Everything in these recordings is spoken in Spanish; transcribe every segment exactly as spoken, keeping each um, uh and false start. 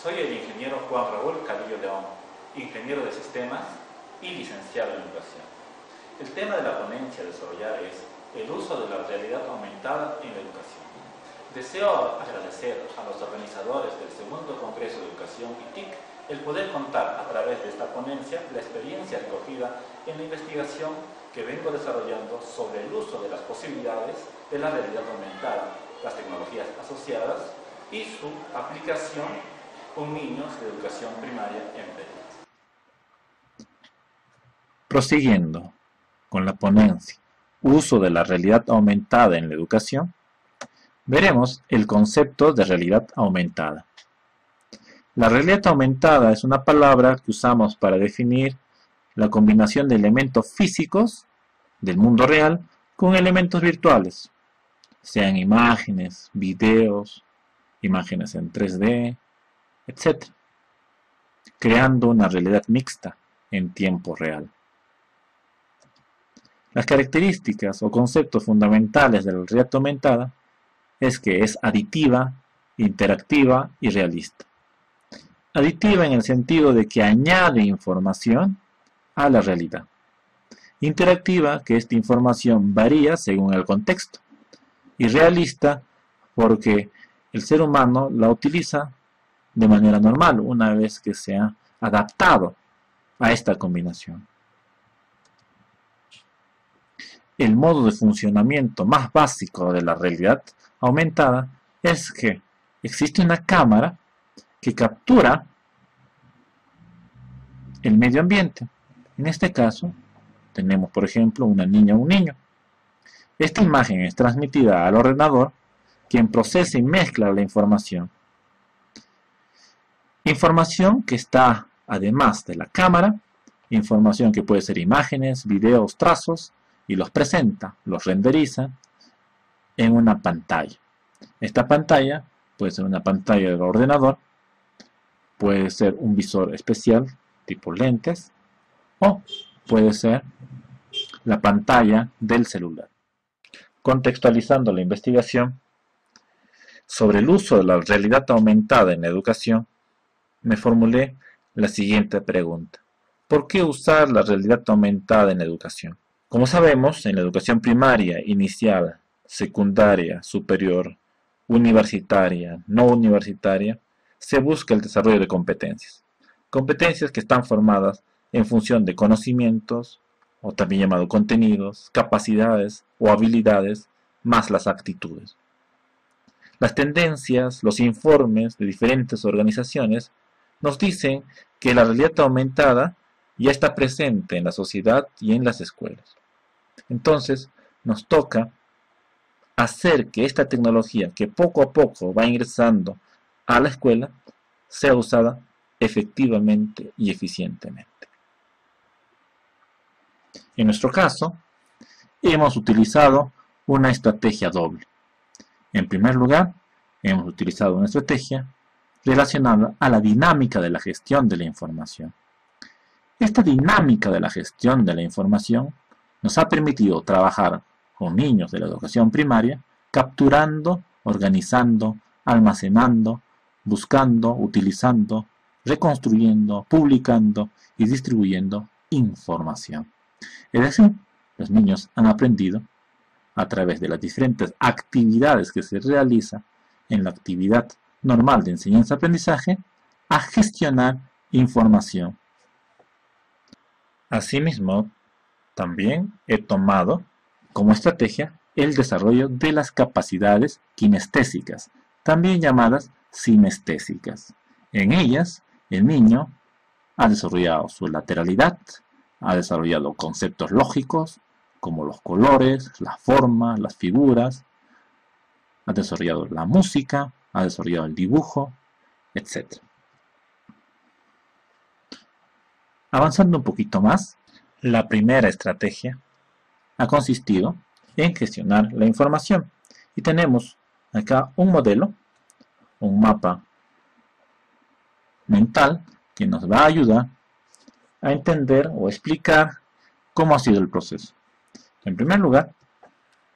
Soy el ingeniero Juan Raúl Cadillo León, ingeniero de sistemas y licenciado en educación. El tema de la ponencia a desarrollar es el uso de la realidad aumentada en la educación. Deseo agradecer a los organizadores del segundo Congreso de Educación I T I C el poder contar a través de esta ponencia la experiencia recogida en la investigación que vengo desarrollando sobre el uso de las posibilidades de la realidad aumentada, las tecnologías asociadas y su aplicación con niños de educación primaria en Perú. Prosiguiendo con la ponencia Uso de la realidad aumentada en la educación, veremos el concepto de realidad aumentada. La realidad aumentada es una palabra que usamos para definir la combinación de elementos físicos del mundo real con elementos virtuales, sean imágenes, videos, imágenes en tres D, etcétera, creando una realidad mixta en tiempo real. Las características o conceptos fundamentales de la realidad aumentada es que es aditiva, interactiva y realista. Aditiva en el sentido de que añade información a la realidad. Interactiva, que esta información varía según el contexto. Y realista, porque el ser humano la utiliza de manera normal una vez que se ha adaptado a esta combinación. El modo de funcionamiento más básico de la realidad aumentada es que existe una cámara que captura el medio ambiente. En este caso, tenemos por ejemplo una niña o un niño. Esta imagen es transmitida al ordenador, quien procesa y mezcla la información. Información que está, además de la cámara, información que puede ser imágenes, videos, trazos, y los presenta, los renderiza en una pantalla. Esta pantalla puede ser una pantalla del ordenador, puede ser un visor especial tipo lentes, o puede ser la pantalla del celular. Contextualizando la investigación sobre el uso de la realidad aumentada en la educación, me formulé la siguiente pregunta: ¿por qué usar la realidad aumentada en la educación? Como sabemos, en la educación primaria, inicial, secundaria, superior, universitaria, no universitaria, se busca el desarrollo de competencias. Competencias que están formadas en función de conocimientos, o también llamado contenidos, capacidades o habilidades, más las actitudes. Las tendencias, los informes de diferentes organizaciones nos dicen que la realidad aumentada ya está presente en la sociedad y en las escuelas. Entonces, nos toca hacer que esta tecnología, que poco a poco va ingresando a la escuela, sea usada efectivamente y eficientemente. En nuestro caso, hemos utilizado una estrategia doble. En primer lugar, hemos utilizado una estrategia relacionada a la dinámica de la gestión de la información. Esta dinámica de la gestión de la información nos ha permitido trabajar con niños de la educación primaria, capturando, organizando, almacenando, buscando, utilizando, reconstruyendo, publicando y distribuyendo información. Es decir, los niños han aprendido a través de las diferentes actividades que se realizan en la actividad normal de enseñanza-aprendizaje a gestionar información. Asimismo, también he tomado como estrategia el desarrollo de las capacidades kinestésicas, también llamadas sinestésicas. En ellas, el niño ha desarrollado su lateralidad, ha desarrollado conceptos lógicos como los colores, las formas, las figuras, ha desarrollado la música, ha desarrollado el dibujo, etcétera. Avanzando un poquito más, la primera estrategia ha consistido en gestionar la información. Y tenemos acá un modelo, un mapa mental que nos va a ayudar a entender o explicar cómo ha sido el proceso. En primer lugar,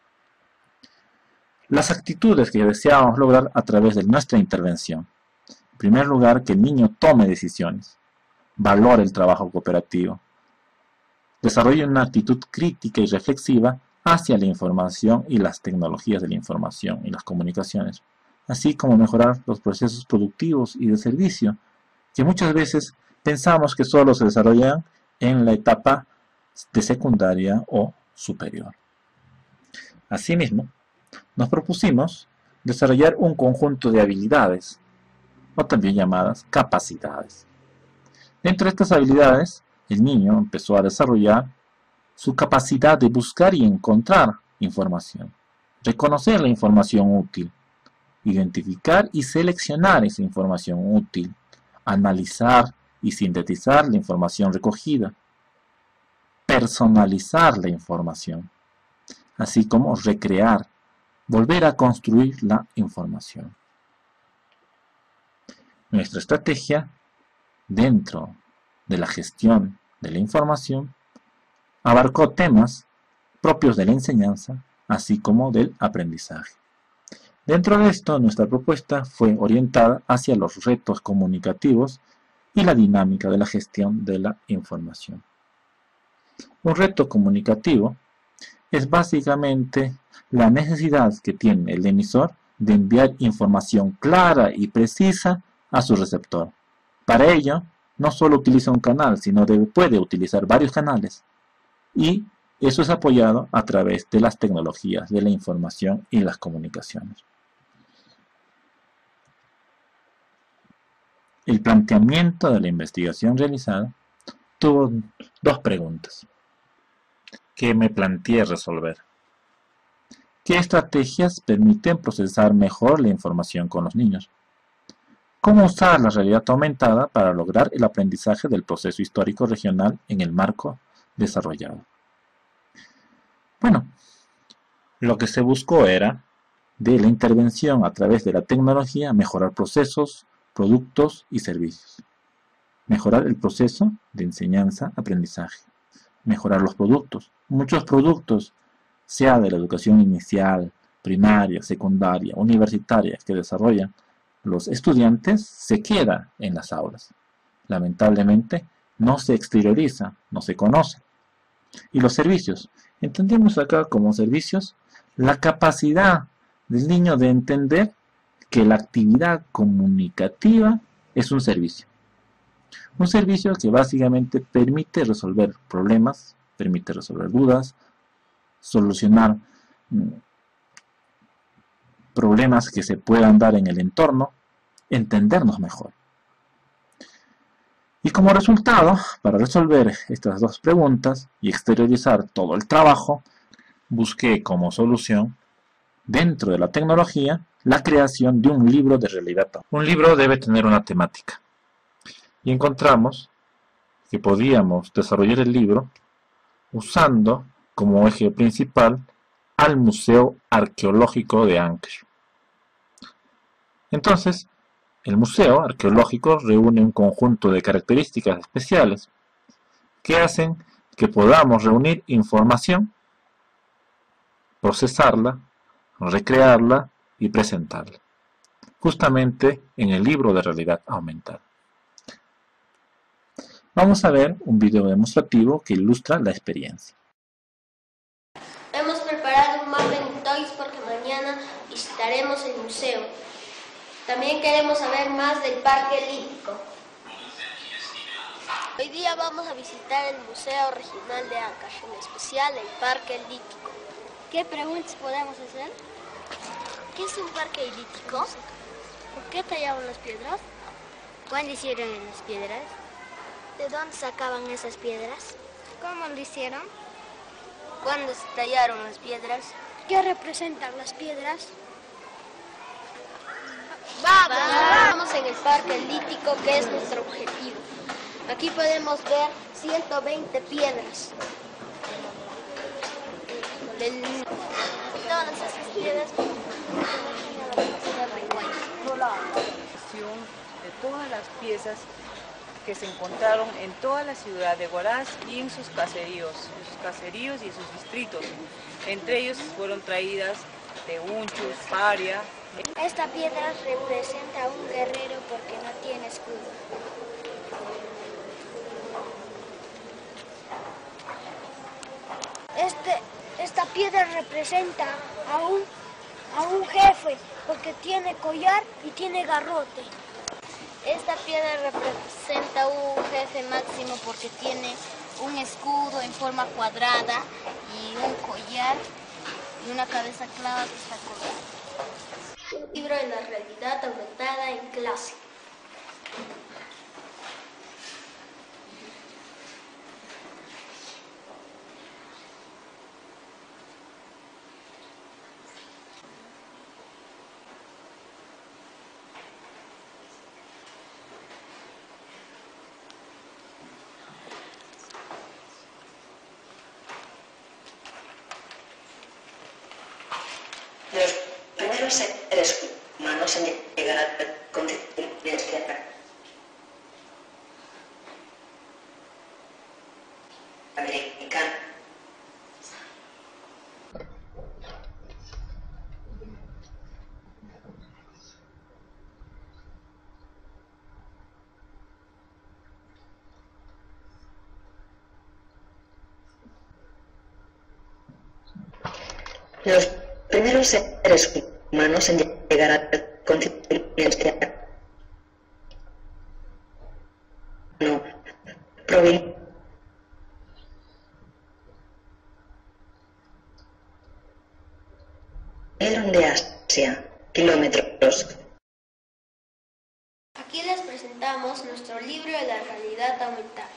las actitudes que deseábamos lograr a través de nuestra intervención. En primer lugar, que el niño tome decisiones, valore el trabajo cooperativo, desarrolle una actitud crítica y reflexiva hacia la información y las tecnologías de la información y las comunicaciones, así como mejorar los procesos productivos y de servicio, que muchas veces pensamos que solo se desarrollan en la etapa de secundaria o superior. Asimismo, nos propusimos desarrollar un conjunto de habilidades, o también llamadas capacidades. Dentro de estas habilidades, el niño empezó a desarrollar su capacidad de buscar y encontrar información, reconocer la información útil, identificar y seleccionar esa información útil, analizar y sintetizar la información recogida, personalizar la información, así como recrear, volver a construir la información. Nuestra estrategia dentro de la gestión de la información abarcó temas propios de la enseñanza, así como del aprendizaje. Dentro de esto, nuestra propuesta fue orientada hacia los retos comunicativos y la dinámica de la gestión de la información. Un reto comunicativo es básicamente la necesidad que tiene el emisor de enviar información clara y precisa a su receptor. Para ello, no solo utiliza un canal, sino que puede utilizar varios canales. Y eso es apoyado a través de las tecnologías de la información y las comunicaciones. El planteamiento de la investigación realizada tuvo dos preguntas que me planteé resolver. ¿Qué estrategias permiten procesar mejor la información con los niños? ¿Cómo usar la realidad aumentada para lograr el aprendizaje del proceso histórico regional en el marco desarrollado? Bueno, lo que se buscó era, de la intervención a través de la tecnología, mejorar procesos, productos y servicios. Mejorar el proceso de enseñanza-aprendizaje. Mejorar los productos. Muchos productos, sea de la educación inicial, primaria, secundaria, universitaria, que desarrollan los estudiantes, se queda en las aulas. Lamentablemente, no se exterioriza, no se conoce. Y los servicios. Entendemos acá como servicios la capacidad del niño de entender que la actividad comunicativa es un servicio. Un servicio que básicamente permite resolver problemas, permite resolver dudas, solucionar problemas que se puedan dar en el entorno, entendernos mejor. Y como resultado, para resolver estas dos preguntas y exteriorizar todo el trabajo, busqué como solución, dentro de la tecnología, la creación de un libro de realidad. Un libro debe tener una temática. Y encontramos que podíamos desarrollar el libro usando como eje principal al Museo Arqueológico de Ancash. Entonces, el Museo Arqueológico reúne un conjunto de características especiales que hacen que podamos reunir información, procesarla, recrearla y presentarla, justamente en el libro de realidad aumentada. Vamos a ver un video demostrativo que ilustra la experiencia. Hemos preparado un mapa en Toys porque mañana visitaremos el museo. También queremos saber más del Parque Lítico. Hoy día vamos a visitar el Museo Regional de Ancash, en especial el Parque Lítico. ¿Qué preguntas podemos hacer? ¿Qué es un parque lítico? ¿Por qué tallaron las piedras? ¿Cuándo hicieron las piedras? ¿De dónde sacaban esas piedras? ¿Cómo lo hicieron? ¿Cuándo se tallaron las piedras? ¿Qué representan las piedras? ¡Vamos! Vamos en el Parque Lítico, que es nuestro objetivo. Aquí podemos ver ciento veinte piedras. Todas esas piedras de todas las piezas que se encontraron en toda la ciudad de Huaraz y en sus caseríos, en sus caseríos y en sus distritos. Entre ellos fueron traídas de Unchus, Paria. Esta piedra representa a un guerrero porque no escudo. Este, esta piedra representa a un, a un jefe porque tiene collar y tiene garrote. Esta piedra representa a un jefe máximo porque tiene un escudo en forma cuadrada y un collar y una cabeza clava que está colgada. Un libro de la realidad aumentada en clase. Los primeros seres humanos en llegar a conciencia americana. Los primeros seres humanos en llegar a conciencia no provinieron de Asia, kilómetros. Aquí les presentamos nuestro libro de la realidad aumentada.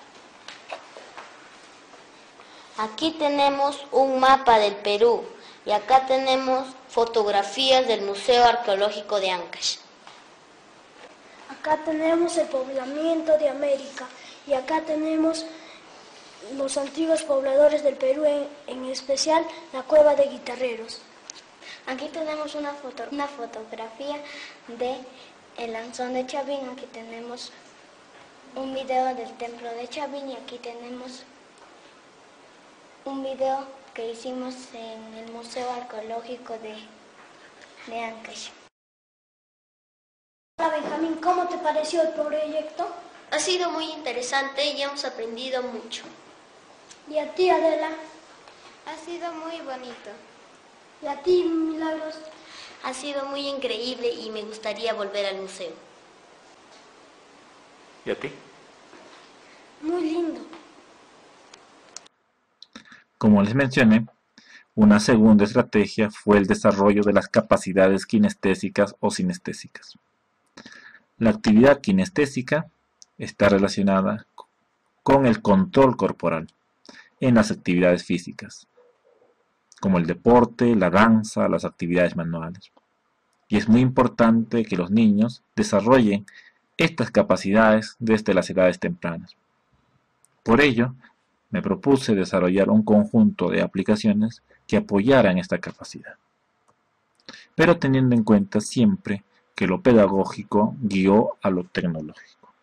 Aquí tenemos un mapa del Perú y acá tenemos fotografías del Museo Arqueológico de Ancash. Acá tenemos el poblamiento de América y acá tenemos los antiguos pobladores del Perú, en, en especial la cueva de Guitarreros. Aquí tenemos una, foto, una fotografía de el Anzón de Chavín, aquí tenemos un video del templo de Chavín y aquí tenemos un video que hicimos en el Museo Arqueológico de, de Ancash. Hola Benjamín, ¿cómo te pareció el proyecto? Ha sido muy interesante y hemos aprendido mucho. ¿Y a ti, Adela? Ha sido muy bonito. ¿Y a ti, Milagros? Ha sido muy increíble y me gustaría volver al museo. ¿Y a ti? Muy lindo. Como les mencioné, una segunda estrategia fue el desarrollo de las capacidades kinestésicas o sinestésicas. La actividad kinestésica está relacionada con el control corporal en las actividades físicas, como el deporte, la danza, las actividades manuales. Y es muy importante que los niños desarrollen estas capacidades desde las edades tempranas. Por ello, me propuse desarrollar un conjunto de aplicaciones que apoyaran esta capacidad, pero teniendo en cuenta siempre que lo pedagógico guió a lo tecnológico.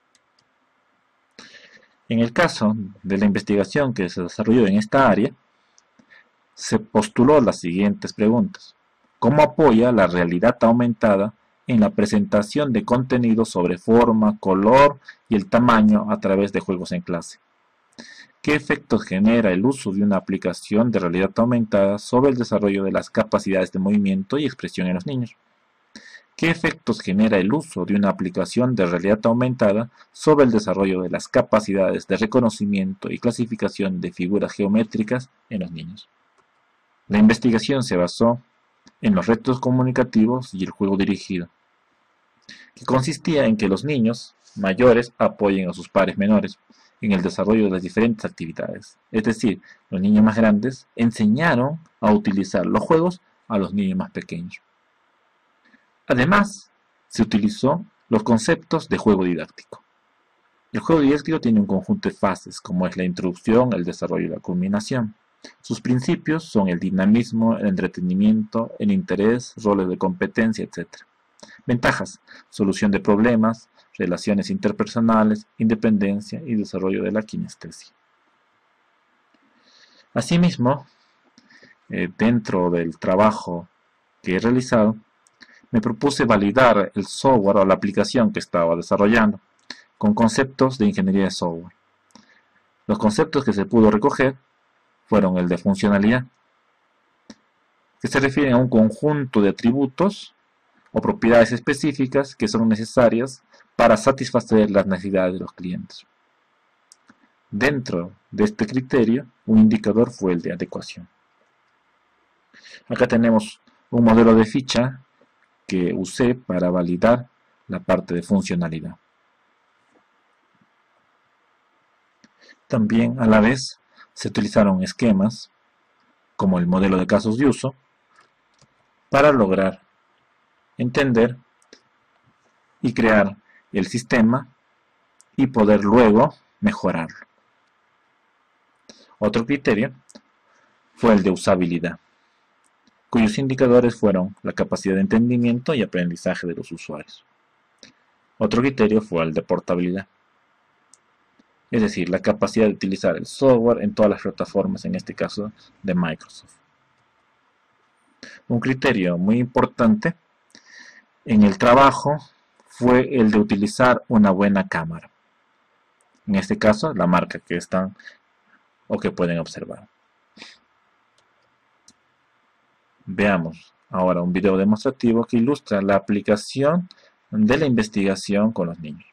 En el caso de la investigación que se desarrolló en esta área, se postuló las siguientes preguntas. ¿Cómo apoya la realidad aumentada en la presentación de contenidos sobre forma, color y el tamaño a través de juegos en clase? ¿Qué efectos genera el uso de una aplicación de realidad aumentada sobre el desarrollo de las capacidades de movimiento y expresión en los niños? ¿Qué efectos genera el uso de una aplicación de realidad aumentada sobre el desarrollo de las capacidades de reconocimiento y clasificación de figuras geométricas en los niños? La investigación se basó en los retos comunicativos y el juego dirigido, que consistía en que los niños mayores apoyen a sus pares menores en el desarrollo de las diferentes actividades. Es decir, los niños más grandes enseñaron a utilizar los juegos a los niños más pequeños. Además, se utilizó los conceptos de juego didáctico. El juego didáctico tiene un conjunto de fases, como es la introducción, el desarrollo y la culminación. Sus principios son el dinamismo, el entretenimiento, el interés, roles de competencia, etcétera. Ventajas: solución de problemas, relaciones interpersonales, independencia y desarrollo de la kinestesia. Asimismo, eh, dentro del trabajo que he realizado, me propuse validar el software o la aplicación que estaba desarrollando, con conceptos de ingeniería de software. Los conceptos que se pudo recoger fueron el de funcionalidad, que se refiere a un conjunto de atributos o propiedades específicas que son necesarias para satisfacer las necesidades de los clientes. Dentro de este criterio, un indicador fue el de adecuación. Acá tenemos un modelo de ficha que usé para validar la parte de funcionalidad. También a la vez se utilizaron esquemas como el modelo de casos de uso para lograr entender y crear el sistema y poder luego mejorarlo. Otro criterio fue el de usabilidad, cuyos indicadores fueron la capacidad de entendimiento y aprendizaje de los usuarios. Otro criterio fue el de portabilidad, es decir, la capacidad de utilizar el software en todas las plataformas, en este caso de Microsoft. Un criterio muy importante en el trabajo fue el de utilizar una buena cámara. En este caso, la marca que están o que pueden observar. Veamos ahora un video demostrativo que ilustra la aplicación de la investigación con los niños.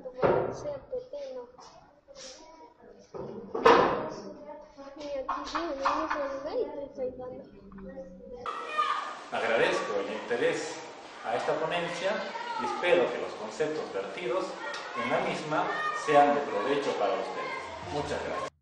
tomar el museo pepino. Y aquí sí, en el mismo lugar y te estoy dando. Agradezco el interés a esta ponencia y espero que los conceptos vertidos en la misma sean de provecho para ustedes. Muchas gracias.